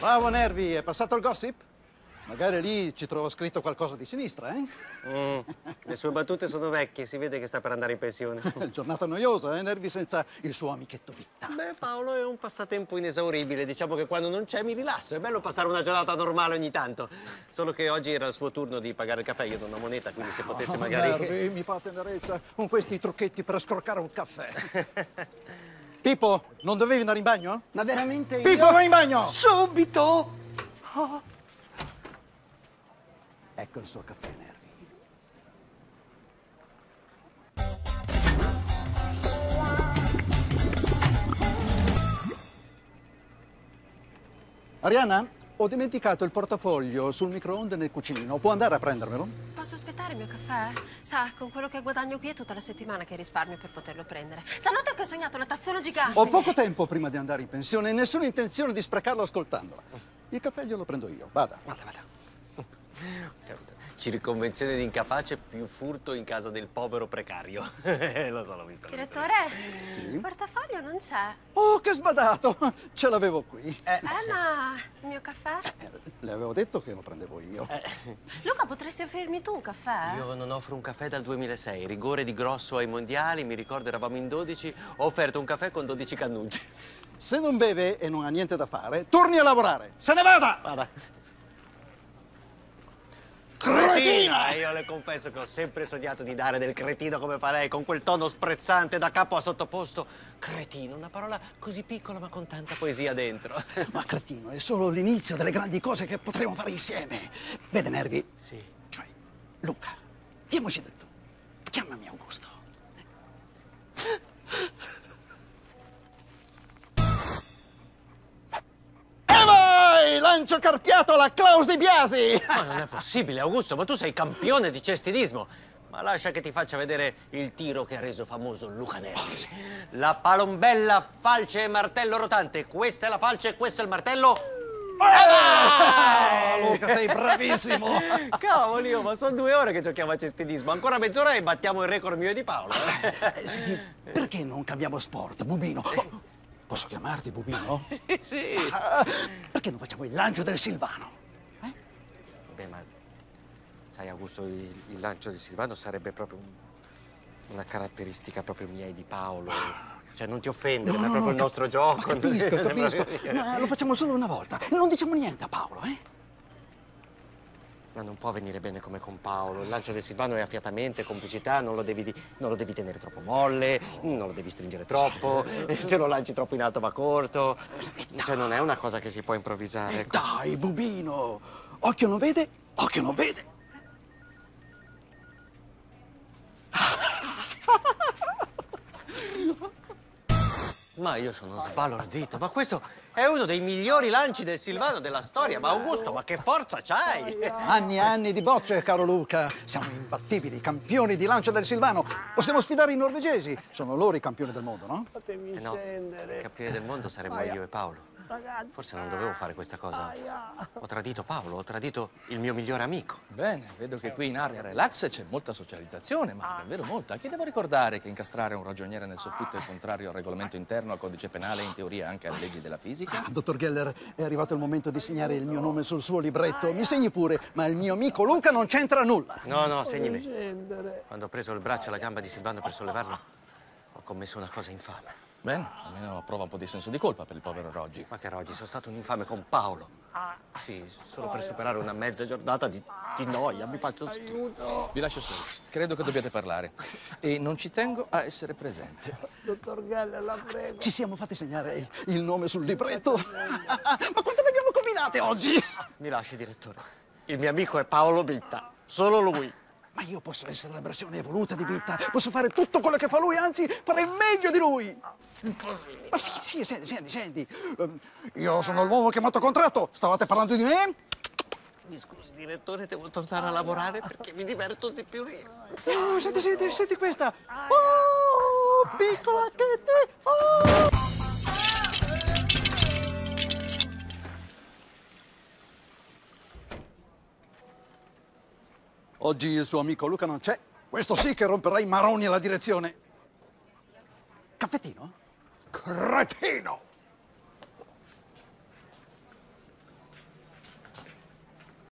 Bravo Nervi, è passato il gossip? Magari lì ci trovo scritto qualcosa di sinistra, eh? Le sue battute sono vecchie, si vede che sta per andare in pensione. Giornata noiosa, Nervi senza il suo amichetto Vitta. Beh, Paolo, è un passatempo inesauribile. Diciamo che quando non c'è mi rilasso. È bello passare una giornata normale ogni tanto. Solo che oggi era il suo turno di pagare il caffè. Io non ho moneta, quindi se potesse magari... Nervi, mi fa tenerezza con questi trucchetti per scroccare un caffè. Pippo, non dovevi andare in bagno? Ma veramente io? Pippo, vai in bagno! Subito! Oh. Ecco il suo caffè, Nervi. Arianna, ho dimenticato il portafoglio sul microonde nel cucinino. Può andare a prendermelo? Posso aspettare il mio caffè? Sa, con quello che guadagno qui è tutta la settimana che risparmio per poterlo prendere. Stanotte ho anche sognato una tazzona gigante. Ho poco tempo prima di andare in pensione e nessuna intenzione di sprecarlo ascoltandola. Il caffè glielo prendo io. Vada. Vada. Circonvenzione di incapace più furto in casa del povero precario. Lo so, l'ho visto. Direttore, il portafoglio non c'è. Oh, che sbadato! Ce l'avevo qui. Ma il mio caffè? Le avevo detto che lo prendevo io. Luca, potresti offrirmi tu un caffè? Io non offro un caffè dal 2006. Rigore di Grosso ai mondiali, mi ricordo eravamo in 12. Ho offerto un caffè con 12 cannucce. Se non beve e non ha niente da fare, torni a lavorare. Se ne vada! Vada. Cretina! Io le confesso che ho sempre sognato di dare del cretino come fa lei, con quel tono sprezzante da capo a sottoposto. Cretino, una parola così piccola ma con tanta poesia dentro. Ma cretino, è solo l'inizio delle grandi cose che potremo fare insieme. Vede, Nervi? Sì. Cioè, Luca, diamoci del tu. Chiamami Augusto. E vai! Lancio carpiato alla Klaus Di Biasi! Ma non è possibile, Augusto, ma tu sei campione di cestidismo. Ma lascia che ti faccia vedere il tiro che ha reso famoso Luca Nervi. La palombella, falce e martello rotante. Questa è la falce e questo è il martello. Luca, sei bravissimo! Cavoli, ma sono 2 ore che giochiamo a cestidismo. Ancora mezz'ora e battiamo il record mio e di Paolo. Senti, perché non cambiamo sport, Bubino? Posso chiamarti Bubino? Sì. Perché non facciamo il lancio del Silvano? Beh, ma sai, Augusto, il lancio di Silvano sarebbe proprio una caratteristica proprio mia e di Paolo. Cioè, non ti offendere, ma è proprio il nostro gioco. Capisco. Ma lo facciamo solo una volta. Non diciamo niente a Paolo, eh? Ma non può venire bene come con Paolo. Il lancio del Silvano è affiatamente, complicità, non lo devi tenere troppo molle, non lo devi stringere troppo, se lo lanci troppo in alto va corto. Cioè, non è una cosa che si può improvvisare. Dai, Bubino! Occhio non vede, occhio non vede. Ma io sono sbalordito, ma questo è uno dei migliori lanci del Silvano della storia. Ma Augusto, ma che forza c'hai? Anni e anni di bocce, caro Luca. Siamo imbattibili, campioni di lancio del Silvano. Possiamo sfidare i norvegesi. Sono loro i campioni del mondo, no? Fatemi No, scendere. i campioni del mondo saremmo io e Paolo. Ragazzi. Forse non dovevo fare questa cosa. Ho tradito Paolo, ho tradito il mio migliore amico. Bene, vedo che qui in area relax c'è molta socializzazione, ma davvero molta. Chi devo ricordare che incastrare un ragioniere nel soffitto è contrario al regolamento interno, al codice penale e in teoria anche alle leggi della fisica? Dottor Geller, è arrivato il momento di segnare il mio nome sul suo libretto. Mi segni pure, ma il mio amico Luca non c'entra nulla. No, segni me. Scendere. Quando ho preso il braccio e la gamba di Silvano per sollevarlo, ho commesso una cosa infame. Bene, almeno prova un po' di senso di colpa per il povero Roggi. Ma che Roggi, sono stato un infame con Paolo. Sì, solo per superare una mezza giornata di noia, mi faccio schifo. Vi lascio soli, credo che dobbiate parlare. E non ci tengo a essere presente. Dottor Geller, la prego. Ci siamo fatti segnare il nome sul libretto. Ma quante ne abbiamo combinate oggi? Mi lasci, direttore. Il mio amico è Paolo Bitta, solo lui. Ma io posso essere la versione evoluta di Bitta. Posso fare tutto quello che fa lui, anzi, farei meglio di lui. Impossibile. Ma sì, senti. Io sono l'uomo chiamato a contratto. Stavate parlando di me? Mi scusi, direttore, devo tornare a lavorare perché mi diverto di più lì. Oh, senti questa. Oh, piccola che te. Oh. Oggi il suo amico Luca non c'è. Questo sì che romperà i maroni alla direzione. Caffettino? Cretino!